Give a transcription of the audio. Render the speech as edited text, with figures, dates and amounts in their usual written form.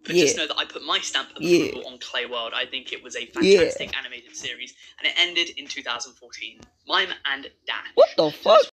But just know that I put my stamp of approval on Clay World. I think it was a fantastic animated series, and it ended in 2014. Mime and Dash. What the fuck?